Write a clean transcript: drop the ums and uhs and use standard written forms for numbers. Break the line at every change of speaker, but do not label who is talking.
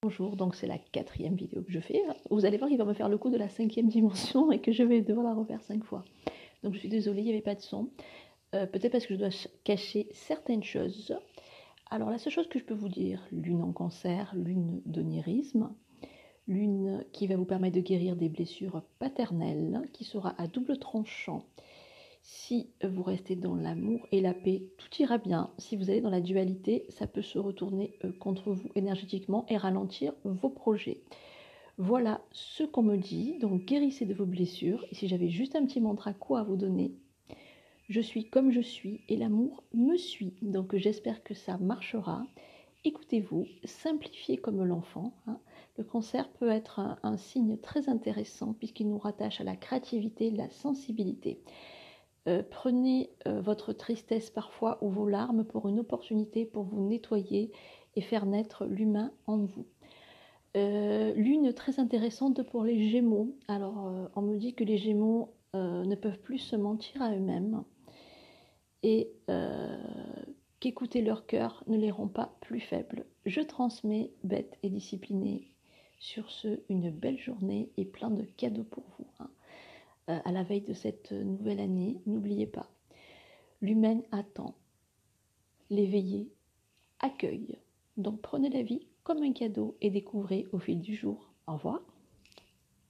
Bonjour, donc c'est la 4e vidéo que je fais. Vous allez voir, il va me faire le coup de la 5e dimension et que je vais devoir la refaire 5 fois. Donc je suis désolée, il n'y avait pas de son. Peut-être parce que je dois cacher certaines choses. Alors la seule chose que je peux vous dire, lune en cancer, lune d'onirisme, lune qui va vous permettre de guérir des blessures paternelles, qui sera à double tranchant. Si vous restez dans l'amour et la paix, tout ira bien. Si vous allez dans la dualité, ça peut se retourner contre vous énergétiquement et ralentir vos projets. Voilà ce qu'on me dit. Donc guérissez de vos blessures. Et si j'avais juste un petit mantra quoi à vous donner, je suis comme je suis et l'amour me suit. Donc j'espère que ça marchera. Écoutez-vous, simplifiez comme l'enfant. Le cancer peut être un signe très intéressant puisqu'il nous rattache à la créativité, la sensibilité. Prenez votre tristesse parfois ou vos larmes pour une opportunité pour vous nettoyer et faire naître l'humain en vous. Lune très intéressante pour les Gémeaux. Alors, on me dit que les Gémeaux ne peuvent plus se mentir à eux-mêmes et qu'écouter leur cœur ne les rend pas plus faibles. Je transmets, bête et disciplinée. Sur ce, une belle journée et plein de cadeaux pour vous. À la veille de cette nouvelle année, n'oubliez pas, l'humaine attend, l'éveillé accueille. Donc prenez la vie comme un cadeau et découvrez au fil du jour. Au revoir.